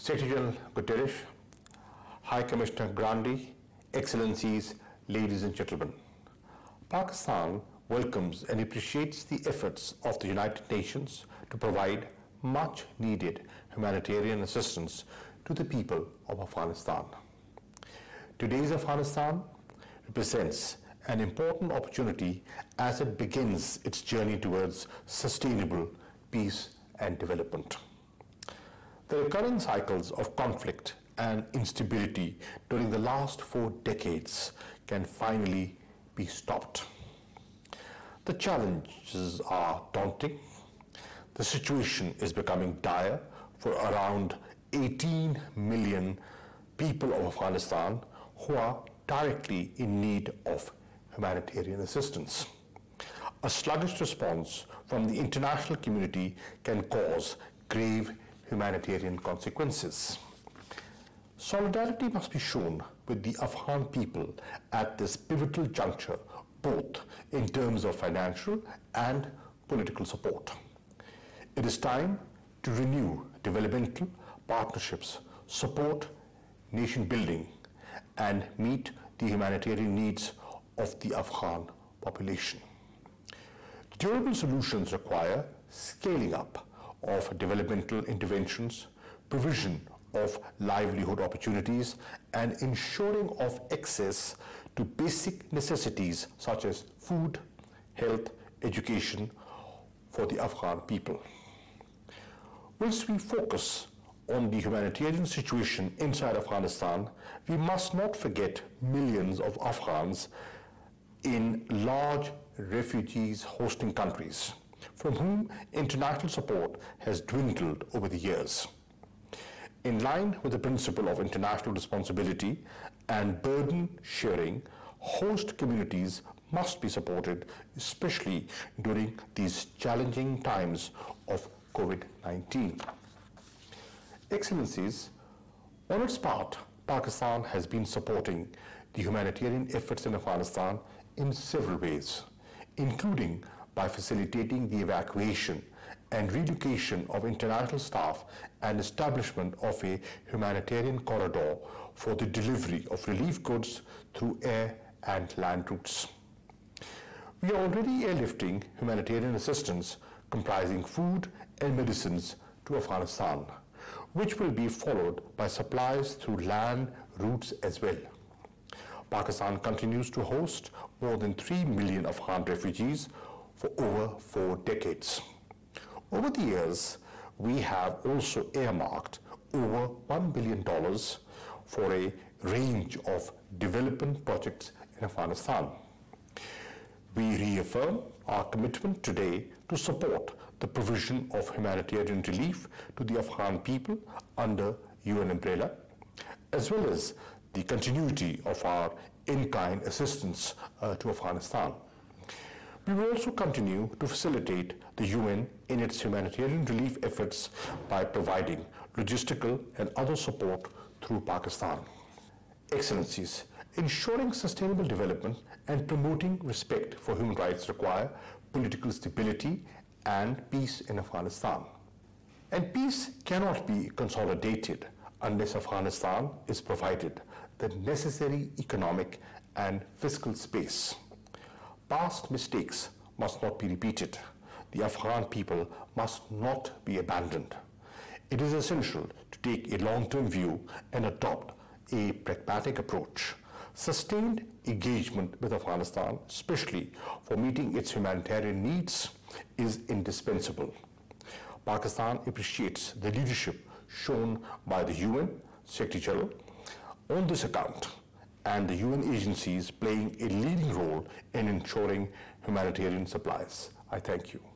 Secretary General Qureshi, High Commissioner Grandi, Excellencies, ladies and gentlemen. Pakistan welcomes and appreciates the efforts of the United Nations to provide much needed humanitarian assistance to the people of Afghanistan. Today's Afghanistan represents an important opportunity as it begins its journey towards sustainable peace and development. The recurring cycles of conflict and instability during the last 4 decades can finally be stopped. The challenges are daunting. The situation is becoming dire for around 18 million people of Afghanistan who are directly in need of humanitarian assistance. A sluggish response from the international community can cause grave humanitarian consequences. Solidarity must be shown with the Afghan people at this pivotal juncture, both in terms of financial and political support. It is time to renew developmental partnerships, support nation building, and meet the humanitarian needs of the Afghan population. Durable solutions require scaling up of developmental interventions, provision of livelihood opportunities, and ensuring of access to basic necessities such as food, health, education for the Afghan people. Whilst we focus on the humanitarian situation inside Afghanistan, we must not forget millions of Afghans in large refugees hosting countries, from whom international support has dwindled over the years. In line with the principle of international responsibility and burden sharing, host communities must be supported, especially during these challenging times of COVID-19. Excellencies, on its part, Pakistan has been supporting the humanitarian efforts in Afghanistan in several ways, including by facilitating the evacuation and relocation of international staff and establishment of a humanitarian corridor for the delivery of relief goods through air and land routes. We are already airlifting humanitarian assistance comprising food and medicines to Afghanistan, which will be followed by supplies through land routes as well. Pakistan continues to host more than 3 million Afghan refugees for over 4 decades. Over the years, we have also earmarked over $1 billion for a range of development projects in Afghanistan. We reaffirm our commitment today to support the provision of humanitarian relief to the Afghan people under UN umbrella, as well as the continuity of our in-kind assistance to Afghanistan. We will also continue to facilitate the UN in its humanitarian relief efforts by providing logistical and other support through Pakistan. Excellencies, ensuring sustainable development and promoting respect for human rights require political stability and peace in Afghanistan. And peace cannot be consolidated unless Afghanistan is provided the necessary economic and fiscal space. Past mistakes must not be repeated. The Afghan people must not be abandoned. It is essential to take a long-term view and adopt a pragmatic approach. Sustained engagement with Afghanistan, especially for meeting its humanitarian needs, is indispensable. Pakistan appreciates the leadership shown by the UN Secretary General on this account, and the UN agencies playing a leading role in ensuring humanitarian supplies. I thank you.